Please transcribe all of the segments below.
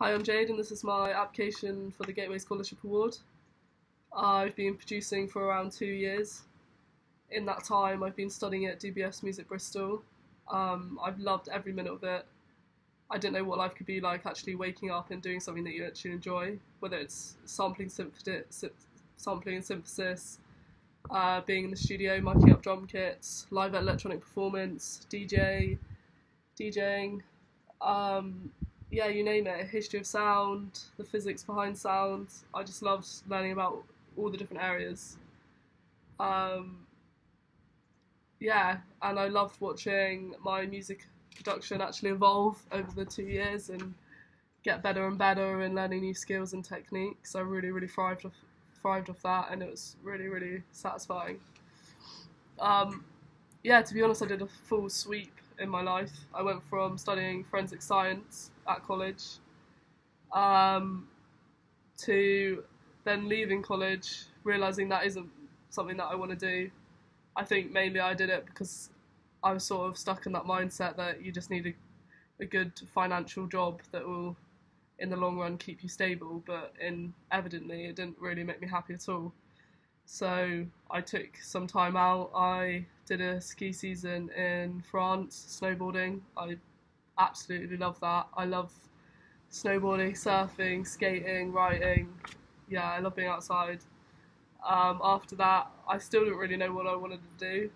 Hi, I'm Jade, and this is my application for the Gateway Scholarship Award. I've been producing for around 2 years. In that time, I've been studying at DBS Music Bristol. I've loved every minute of it. I didn't know what life could be like actually waking up and doing something that you actually enjoy, whether it's sampling and synthesis, being in the studio, miking up drum kits, live electronic performance, DJing. Yeah, you name it, history of sound, the physics behind sound. I just loved learning about all the different areas. Um, yeah, and I loved watching my music production actually evolve over the 2 years and get better and better and learning new skills and techniques. I really thrived off that, and it was really satisfying. Um, yeah, to be honest, I did a full sweep in my life. I went from studying forensic science at college um, to then leaving college, realising that isn't something that I want to do. I think mainly I did it because I was sort of stuck in that mindset that you just need a good financial job that will, in the long run, keep you stable, but evidently it didn't really make me happy at all. So I took some time out. I did a ski season in France, snowboarding. I absolutely love that. I love snowboarding, surfing, skating, riding. Yeah, I love being outside. After that, I still didn't really know what I wanted to do.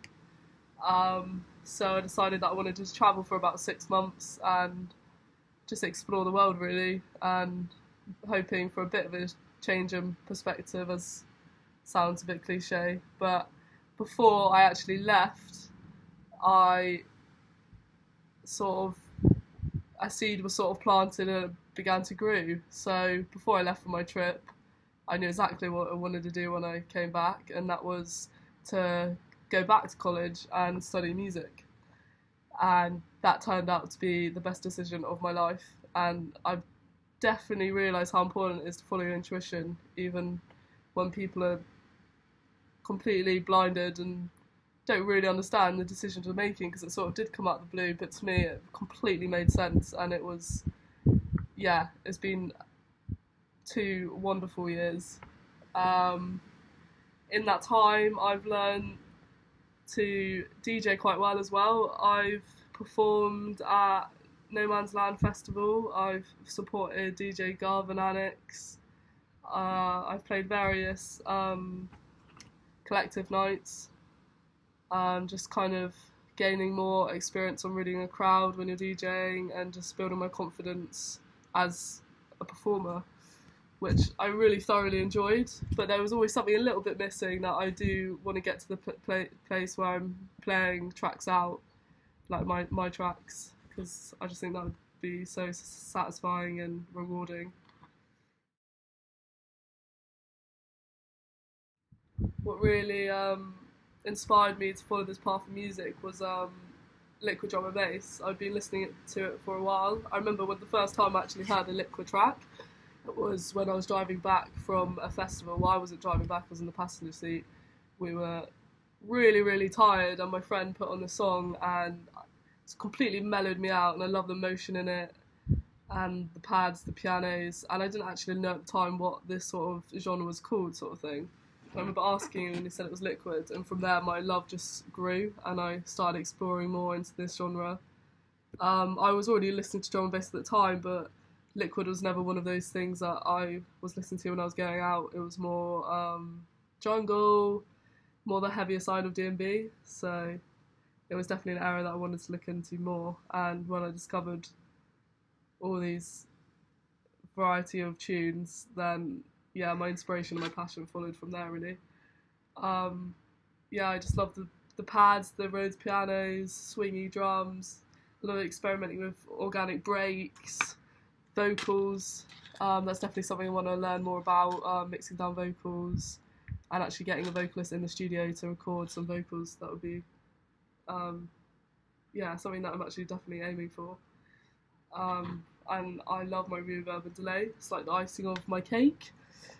So I decided that I wanted to travel for about 6 months and just explore the world really, and hoping for a bit of a change in perspective, as sounds a bit cliche. But before I actually left, I sort of a seed was sort of planted and began to grow. So before I left for my trip, I knew exactly what I wanted to do when I came back, and that was to go back to college and study music. And that turned out to be the best decision of my life. And I've definitely realised how important it is to follow your intuition, even when people are completely blinded and don't really understand the decisions you're making, because it sort of did come out of the blue, but to me it completely made sense, and it was, yeah, it's been 2 wonderful years. Um, in that time, I've learned to DJ quite well as well. I've performed at No Man's Land Festival. I've supported DJ Garvin Annex. I've played various collective nights. Just kind of gaining more experience on reading a crowd when you're DJing, and just building my confidence as a performer, which I really thoroughly enjoyed. But there was always something a little bit missing, that I do want to get to the place where I'm playing tracks out, like my tracks, because I just think that would be so satisfying and rewarding. What really inspired me to follow this path of music was Liquid Drum and Bass. I've been listening to it for a while. I remember when the first time I actually heard a Liquid track, it was when I was driving back from a festival. Well, I wasn't driving back, I was in the passenger seat. We were really tired, and my friend put on the song, and it's completely mellowed me out, and I love the motion in it, and the pads, the pianos, and I didn't actually know at the time what this sort of genre was called, sort of thing. I remember asking him, and he said it was Liquid, and from there my love just grew, and I started exploring more into this genre. I was already listening to drum and bass at the time, but Liquid was never one of those things that I was listening to when I was going out. It was more jungle, more the heavier side of D&B, so it was definitely an area that I wanted to look into more. And when I discovered all these variety of tunes, then yeah, my inspiration and my passion followed from there really. Um, yeah, I just love the pads, the Rhodes pianos, swingy drums, a lot of experimenting with organic breaks, vocals. That's definitely something I want to learn more about, mixing down vocals and actually getting a vocalist in the studio to record some vocals. That would be, um, yeah, something that I'm actually definitely aiming for. And I love my reverb and delay. It's like the icing of my cake.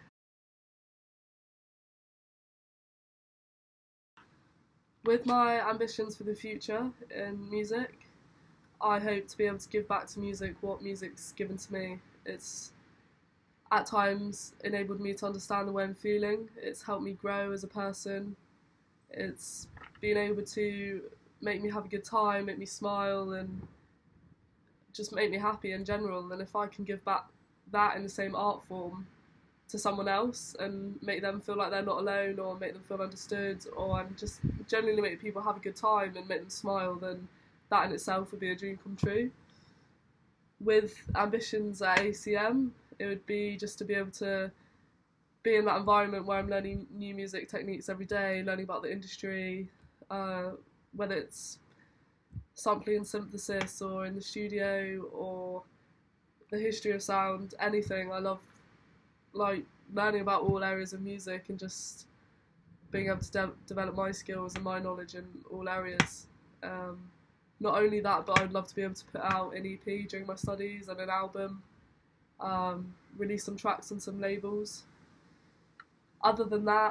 With my ambitions for the future in music, I hope to be able to give back to music what music's given to me It's at times enabled me to understand the way I'm feeling. It's helped me grow as a person. It's been able to make me have a good time, make me smile, and just make me happy in general. And if I can give back that in the same art form to someone else and make them feel like they're not alone, or make them feel understood, or just genuinely make people have a good time and make them smile, then that in itself would be a dream come true. With ambitions at ACM, it would be just to be able to be in that environment where I'm learning new music techniques every day, learning about the industry, whether it's sampling and synthesis or in the studio or the history of sound, anything. I love learning about all areas of music and just being able to develop my skills and my knowledge in all areas. Not only that, but I'd love to be able to put out an EP during my studies and an album, release some tracks on some labels. Other than that,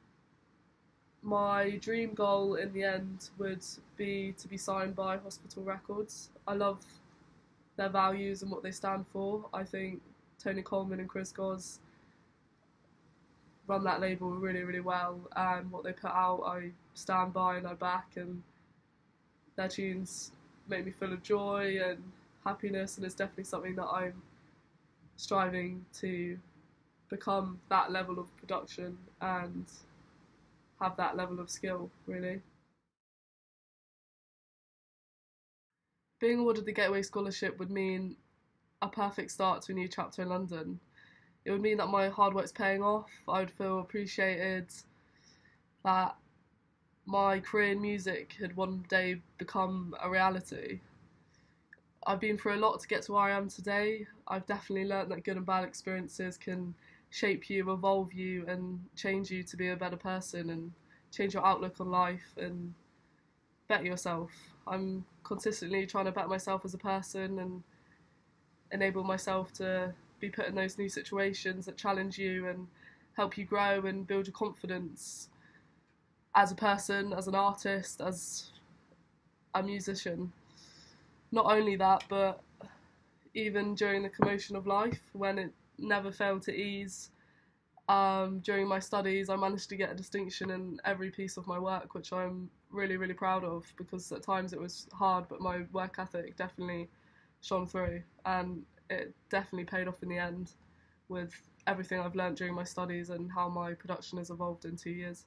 my dream goal in the end would be to be signed by Hospital Records. I love their values and what they stand for. I think Tony Coleman and Chris Goss run that label really, really well, and what they put out I stand by and I back, and their tunes make me full of joy and happiness, and it's definitely something that I'm striving to become, that level of production and have that level of skill, really. Being awarded the Gateway Scholarship would mean a perfect start to a new chapter in London. It would mean that my hard work's paying off. I would feel appreciated, that my career in music had one day become a reality. I've been through a lot to get to where I am today. I've definitely learnt that good and bad experiences can shape you, evolve you, and change you to be a better person and change your outlook on life and better yourself. I'm consistently trying to better myself as a person and enable myself to be put in those new situations that challenge you and help you grow and build your confidence as a person, as an artist, as a musician. Not only that, but even during the commotion of life, when it never failed to ease, during my studies I managed to get a distinction in every piece of my work, which I'm really, really proud of, because at times it was hard, but my work ethic definitely shone through, and it definitely paid off in the end with everything I've learnt during my studies and how my production has evolved in 2 years.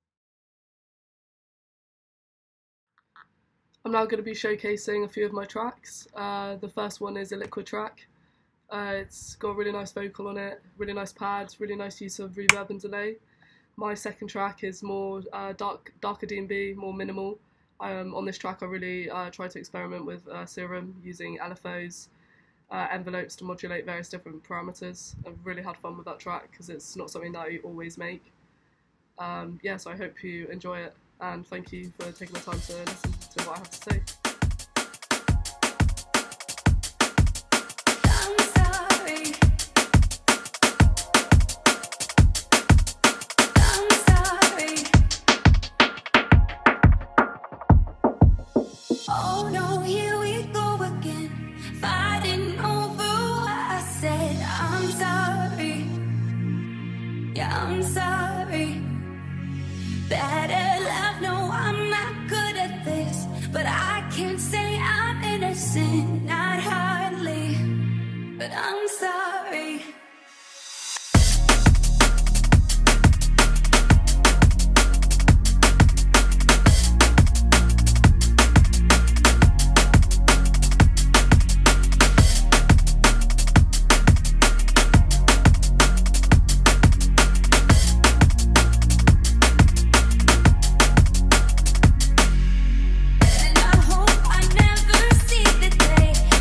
I'm now going to be showcasing a few of my tracks. The first one is a liquid track. It's got a really nice vocal on it, really nice pads, really nice use of reverb and delay. My second track is more darker D&B, more minimal. On this track I really tried to experiment with Serum, using LFOs, envelopes to modulate various different parameters. I've really had fun with that track because it's not something that I always make. So I hope you enjoy it, and thank you for taking the time to listen to what I have to say. Oh no, here we go again, fighting over what I said. I'm sorry, yeah, I'm sorry. Bad at love, no, I'm not good at this, but I can't say I'm innocent, not hardly, but I'm sorry. And I hope I never see the day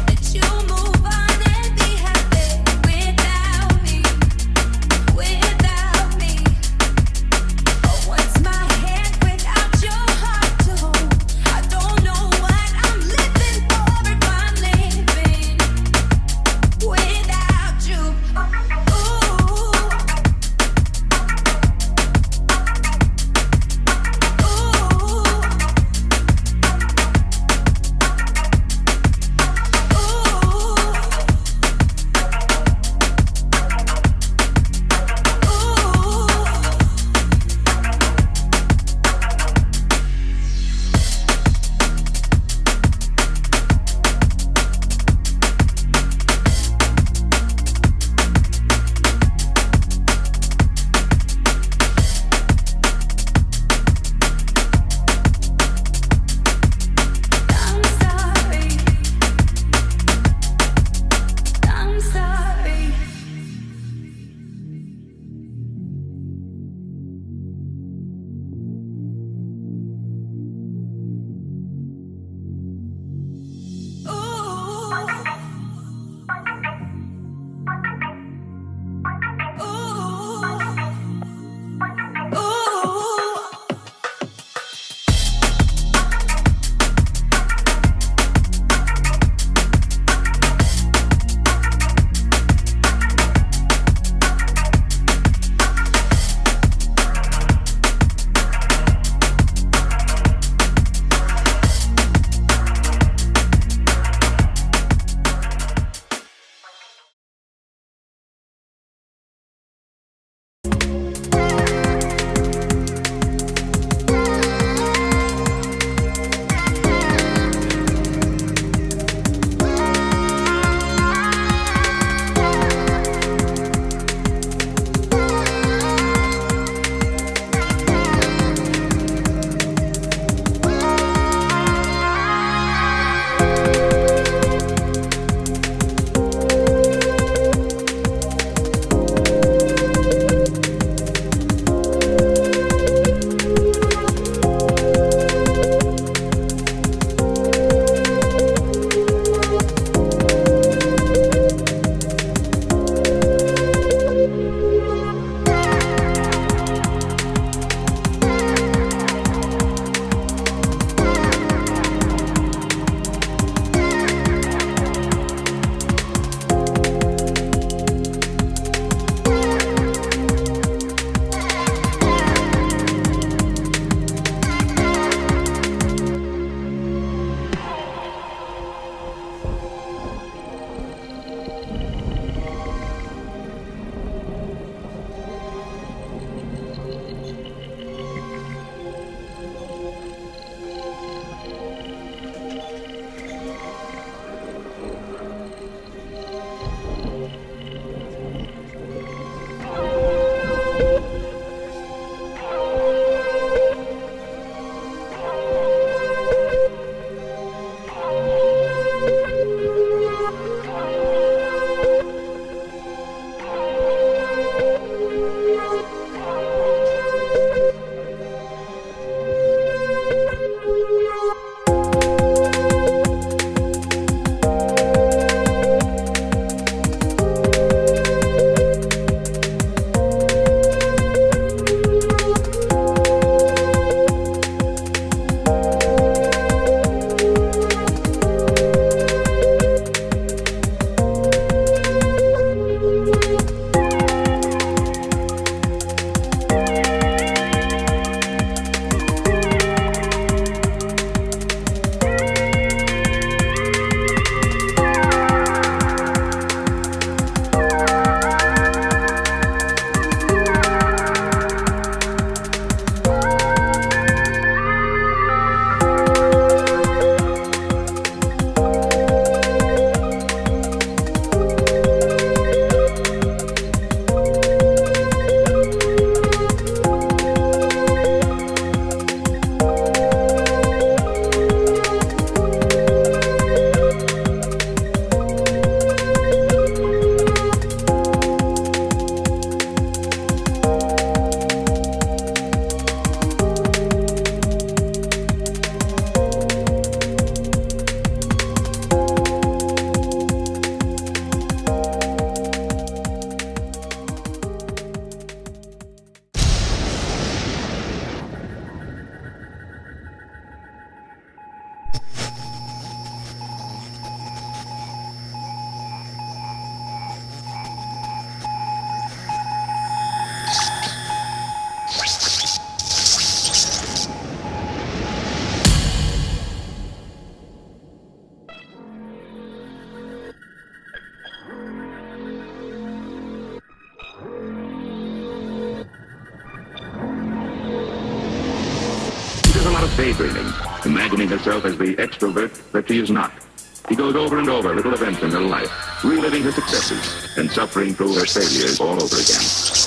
daydreaming, imagining herself as the extrovert that she is not. She goes over and over little events in her life, reliving her successes and suffering through her failures all over again.